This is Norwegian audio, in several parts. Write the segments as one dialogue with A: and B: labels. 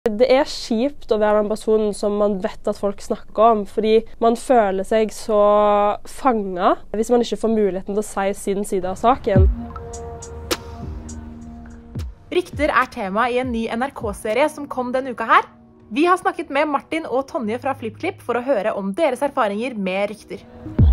A: Det er kjipt å være den personen som man vet at folk snakker om, fordi man føler seg så fanget hvis man ikke får muligheten til å si sin side av saken.
B: Rykter er tema i en ny NRK-serie som kom denne uka her. Vi har snakket med Martin og Tonje fra FlippKlipp for å høre om deres erfaringer med rykter.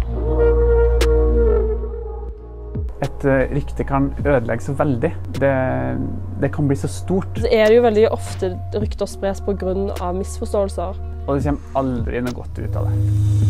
C: Et rykte kan ødelegge så veldig. Det kan bli så stort.
A: Så er det jo veldig ofte rykter spres på grunn av misforståelser.
C: Og det kommer aldri noe godt ut av det.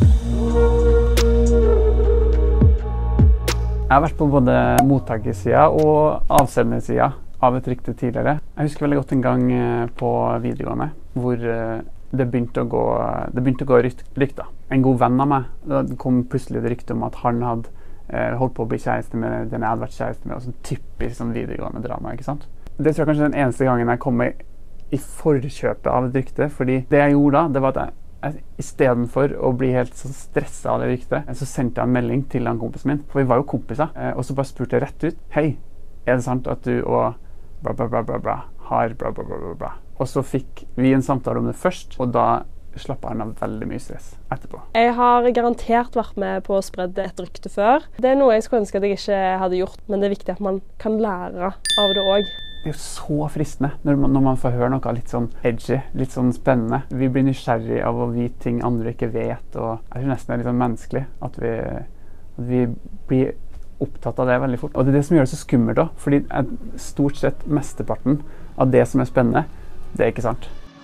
C: Jeg har vært på både mottakersiden og avsendersiden av et rykte tidligere. Jeg husker veldig godt en gang på videregående hvor det begynte å gå rykter. En god venn av meg, det kom plutselig et rykte om at han hadde holdt på å bli kjæreste med den jeg hadde vært kjæreste med, og sånn typisk sånn videregående drama, ikke sant? Det tror jeg kanskje den eneste gangen jeg kom i forkjøpet av et rykte, fordi det jeg gjorde da, det var at jeg i stedet for å bli helt så stresset av det ryktet, så sendte jeg en melding til han kompisen min, for vi var jo kompiser, og så bare spurte jeg rett ut, hei, er det sant at du og bla bla bla bla bla har bla bla bla bla bla? Og så fikk vi en samtale om det først, og da slappet han av veldig mye stress etterpå. Jeg
A: har garantert vært med på å spredde et rykte før. Det er noe jeg skulle ønske at jeg ikke hadde gjort, men det er viktig at man kan lære av det også.
C: Det er jo så fristende når man får høre noe litt sånn edgy, litt sånn spennende. Vi blir nysgjerrig av å vite ting andre ikke vet, og jeg tror nesten det er litt sånn menneskelig at vi blir opptatt av det veldig fort. Og det er det som gjør det så skummelt da, fordi stort sett mesteparten av det som er spennende, det er ikke sant.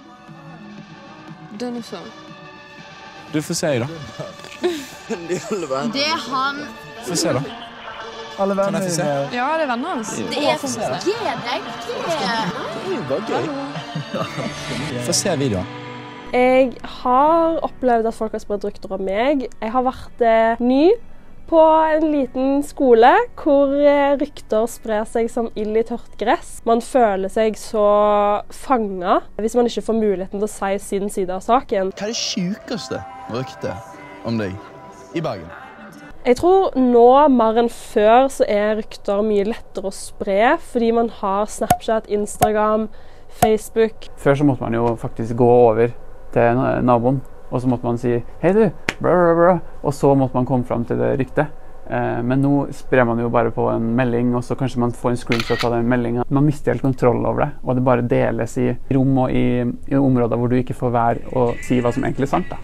D: Den er sånn.
E: Du får se da.
D: Det er han.
E: Få se da.
C: Alle venner.
E: Kan jeg få se?
D: Ja, det er venner hans. Det er for deg.
E: Det er jo bare gøy. Få se videoen.
A: Jeg har opplevd at folk har spredt rykter om meg. Jeg har vært ny på en liten skole hvor rykter sprer seg som ild i tørt gress. Man føler seg så fanget hvis man ikke får muligheten til å si sin side av saken.
F: Hva er det sykeste ryktet om deg i Bergen?
A: Jeg tror nå mer enn før så er rykter mye lettere å spre, fordi man har Snapchat, Instagram, Facebook.
C: Før så måtte man jo faktisk gå over til naboen, og så måtte man si «Hei du!» bla, bla, bla, og så måtte man komme frem til det ryktet. Men nå sprer man jo bare på en melding, og så kanskje man får en screenshot av den meldingen. Man mister helt kontroll over det, og det bare deles i rom og i områder hvor du ikke får være og si hva som egentlig er sant da.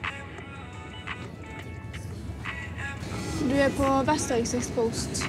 D: Du er på Vesterviks Exposed.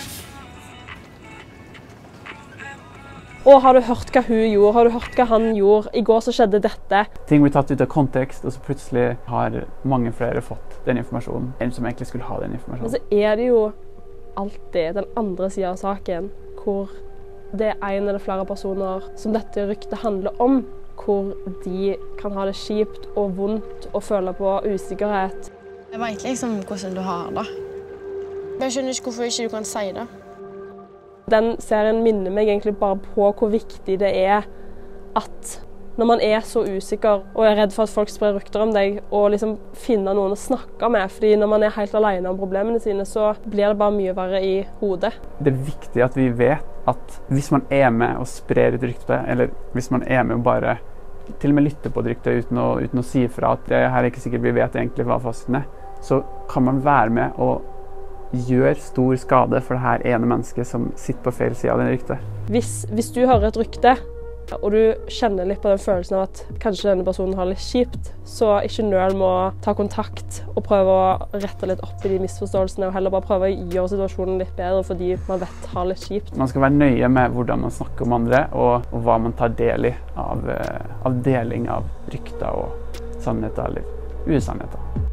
A: Og har du hørt hva hun gjorde? Har du hørt hva han gjorde? I går så skjedde dette.
C: Ting blir tatt ut av kontekst, og så plutselig har mange flere fått den informasjonen enn som egentlig skulle ha den informasjonen.
A: Men så er det jo alltid den andre siden av saken, hvor det er en eller flere personer som dette ryktet handler om, hvor de kan ha det kjipt og vondt og føle på usikkerhet.
D: Jeg vet liksom hvordan du har det. Men jeg skjønner ikke hvorfor ikke du kan si det.
A: Den serien minner meg egentlig bare på hvor viktig det er at når man er så usikker og er redd for at folk sprer rykter om deg, og liksom finne noen å snakke med, fordi når man er helt alene om problemene sine, så blir det bare mye verre i hodet. Det er viktig at vi vet at hvis man er med og sprer et rykte, eller hvis man er med og bare til og med lytter på et rykte uten å si fra at det her er ikke sikkert vi vet egentlig hva fasiten er, så kan man være med og gjør stor skade for det her ene mennesket som sitter på feil side av den ryktet. Hvis du hører et rykte, og du kjenner litt på den følelsen av at kanskje denne personen har litt kjipt, så ikke nøl med å ta kontakt og prøve å rette litt opp i de misforståelsene, og heller bare prøve å gjøre situasjonen litt bedre fordi man vet har litt kjipt. Man skal være nøye med hvordan man snakker om andre, og hva man tar del i av deling av rykter og sannheter eller usannheter.